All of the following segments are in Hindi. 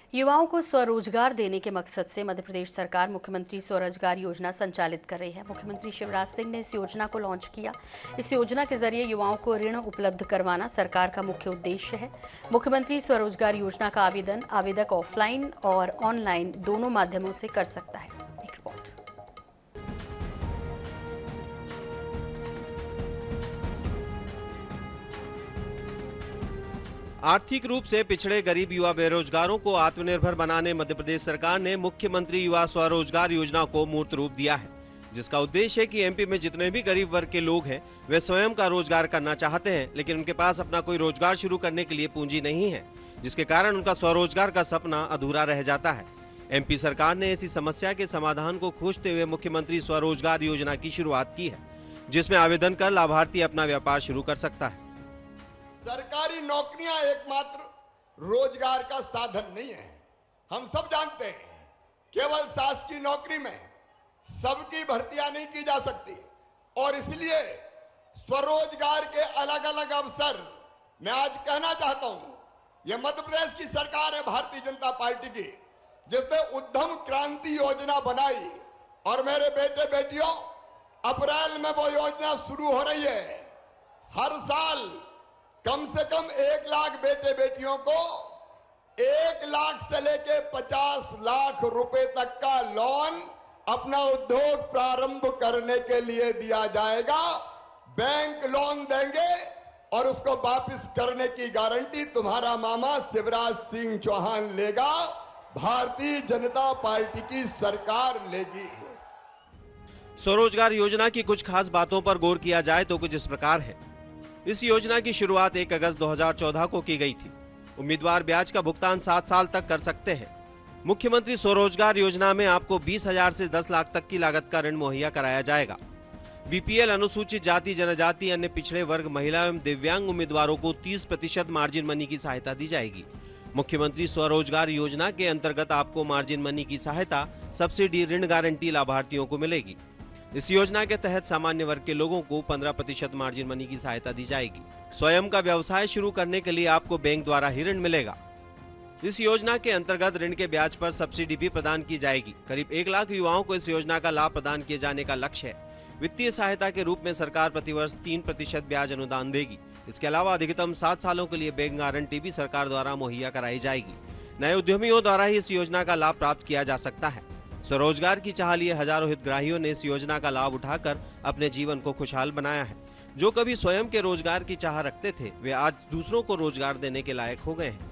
युवाओं को स्वरोजगार देने के मकसद से मध्य प्रदेश सरकार मुख्यमंत्री स्वरोजगार योजना संचालित कर रही है। मुख्यमंत्री शिवराज सिंह ने इस योजना को लॉन्च किया। इस योजना के जरिए युवाओं को ऋण उपलब्ध करवाना सरकार का मुख्य उद्देश्य है। मुख्यमंत्री स्वरोजगार योजना का आवेदन आवेदक ऑफलाइन और ऑनलाइन दोनों माध्यमों से कर सकता है। एक रिपोर्ट। आर्थिक रूप से पिछड़े गरीब युवा बेरोजगारों को आत्मनिर्भर बनाने मध्य प्रदेश सरकार ने मुख्यमंत्री युवा स्वरोजगार योजना को मूर्त रूप दिया है, जिसका उद्देश्य है कि एमपी में जितने भी गरीब वर्ग के लोग हैं वे स्वयं का रोजगार करना चाहते हैं, लेकिन उनके पास अपना कोई रोजगार शुरू करने के लिए पूंजी नहीं है, जिसके कारण उनका स्वरोजगार का सपना अधूरा रह जाता है। एमपी सरकार ने ऐसी समस्या के समाधान को खोजते हुए मुख्यमंत्री स्वरोजगार योजना की शुरुआत की है, जिसमें आवेदन कर लाभार्थी अपना व्यापार शुरू कर सकता है। सरकारी नौकरियां एकमात्र रोजगार का साधन नहीं है। हम सब जानते हैं केवल शासकीय नौकरी में सबकी भर्तियां नहीं की जा सकती और इसलिए स्वरोजगार के अलग अलग अवसर मैं आज कहना चाहता हूं। यह मध्य प्रदेश की सरकार है भारतीय जनता पार्टी की, जिसने उद्यम क्रांति योजना बनाई और मेरे बेटे बेटियों अप्रैल में वो योजना शुरू हो रही है। हर साल कम से कम 1 लाख बेटे बेटियों को 1 लाख से लेके 50 लाख रुपए तक का लोन अपना उद्योग प्रारंभ करने के लिए दिया जाएगा। बैंक लोन देंगे और उसको वापस करने की गारंटी तुम्हारा मामा शिवराज सिंह चौहान लेगा, भारतीय जनता पार्टी की सरकार लेगी। स्वरोजगार योजना की कुछ खास बातों पर गौर किया जाए तो कुछ इस प्रकार है। इस योजना की शुरुआत 1 अगस्त 2014 को की गई थी। उम्मीदवार ब्याज का भुगतान 7 साल तक कर सकते हैं। मुख्यमंत्री स्वरोजगार योजना में आपको 20,000 से 10 लाख तक की लागत का ऋण मुहैया कराया जाएगा। बीपीएल, अनुसूचित जाति जनजाति, अन्य पिछड़े वर्ग, महिला एवं दिव्यांग उम्मीदवारों को 30% मार्जिन मनी की सहायता दी जाएगी। मुख्यमंत्री स्वरोजगार योजना के अंतर्गत आपको मार्जिन मनी की सहायता, सब्सिडी, ऋण गारंटी लाभार्थियों को मिलेगी। इस योजना के तहत सामान्य वर्ग के लोगों को 15% मार्जिन मनी की सहायता दी जाएगी। स्वयं का व्यवसाय शुरू करने के लिए आपको बैंक द्वारा ही ऋण मिलेगा। इस योजना के अंतर्गत ऋण के ब्याज पर सब्सिडी भी प्रदान की जाएगी। करीब 1 लाख युवाओं को इस योजना का लाभ प्रदान किए जाने का लक्ष्य है। वित्तीय सहायता के रूप में सरकार प्रतिवर्ष 3% ब्याज अनुदान देगी। इसके अलावा अधिकतम 7 सालों के लिए बैंक गारंटी भी सरकार द्वारा मुहैया कराई जाएगी। नए उद्यमियों द्वारा ही इस योजना का लाभ प्राप्त किया जा सकता है। स्वरोजगार की चाह लिए हजारों हितग्राहियों ने इस योजना का लाभ उठाकर अपने जीवन को खुशहाल बनाया है। जो कभी स्वयं के रोजगार की चाह रखते थे, वे आज दूसरों को रोजगार देने के लायक हो गए हैं।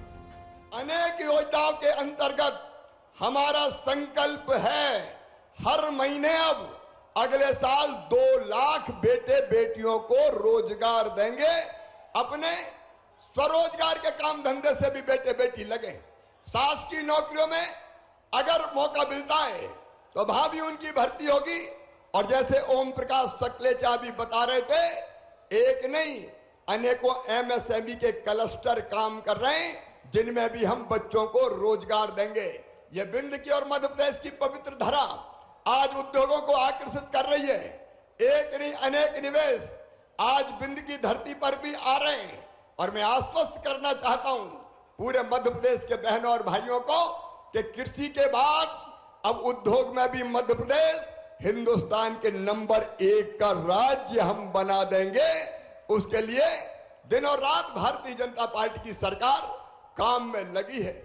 अनेक योजनाओं के अंतर्गत हमारा संकल्प है हर महीने अब अगले साल 2 लाख बेटे बेटियों को रोजगार देंगे। अपने स्वरोजगार के काम धंधे से भी बेटे बेटी लगे। शासकीय नौकरियों में अगर मौका मिलता है तो भाभी उनकी भर्ती होगी और जैसे ओम प्रकाश सकलेचा भी बता रहे थे, एक नहीं अनेकों एमएसएमई के क्लस्टर काम कर रहे हैं, जिनमें भी हम बच्चों को रोजगार देंगे। ये बिंद की और मध्य प्रदेश की पवित्र धरा आज उद्योगों को आकर्षित कर रही है। एक नहीं अनेक निवेश आज बिंद की धरती पर भी आ रहे हैं और मैं आश्वस्त करना चाहता हूं पूरे मध्य प्रदेश के बहनों और भाइयों को कि कृषि के बाद अब उद्योग में भी मध्य प्रदेश हिंदुस्तान के नंबर 1 का राज्य हम बना देंगे। उसके लिए दिनों रात भारतीय जनता पार्टी की सरकार काम में लगी है।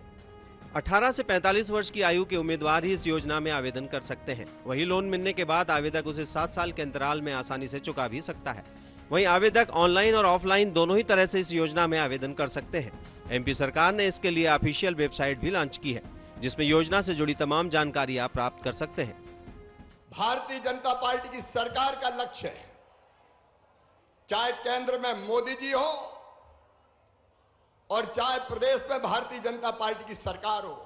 18 से 45 वर्ष की आयु के उम्मीदवार ही इस योजना में आवेदन कर सकते हैं। वही लोन मिलने के बाद आवेदक उसे 7 साल के अंतराल में आसानी से चुका भी सकता है। वहीं आवेदक ऑनलाइन और ऑफलाइन दोनों ही तरह से इस योजना में आवेदन कर सकते हैं। एमपी सरकार ने इसके लिए ऑफिशियल वेबसाइट भी लॉन्च की है, जिसमें योजना से जुड़ी तमाम जानकारी आप प्राप्त कर सकते हैं। भारतीय जनता पार्टी की सरकार का लक्ष्य है, चाहे केंद्र में मोदी जी हो और चाहे प्रदेश में भारतीय जनता पार्टी की सरकार हो,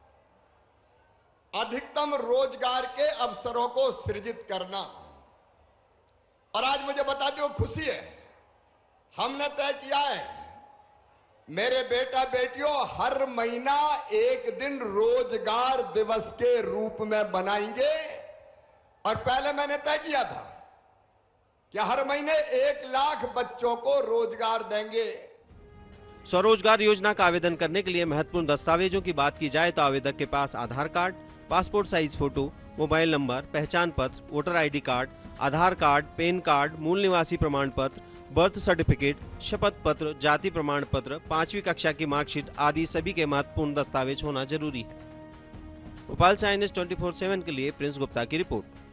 अधिकतम रोजगार के अवसरों को सृजित करना। और आज मुझे बता दो, खुशी है, हमने तय किया है मेरे बेटा बेटियों हर महीना एक दिन रोजगार दिवस के रूप में बनाएंगे। और पहले मैंने तय किया था कि हर महीने 1 लाख बच्चों को रोजगार देंगे। स्वरोजगार योजना का आवेदन करने के लिए महत्वपूर्ण दस्तावेजों की बात की जाए तो आवेदक के पास Aadhaar card, passport size photo, mobile number, पहचान पत्र, voter ID card, Aadhaar card, PAN card, मूल निवासी प्रमाण पत्र, बर्थ सर्टिफिकेट, शपथ पत्र, जाति प्रमाण पत्र, 5वीं कक्षा की मार्कशीट आदि सभी के महत्वपूर्ण दस्तावेज होना जरूरी है। भोपाल से INS 24/7 के लिए प्रिंस गुप्ता की रिपोर्ट।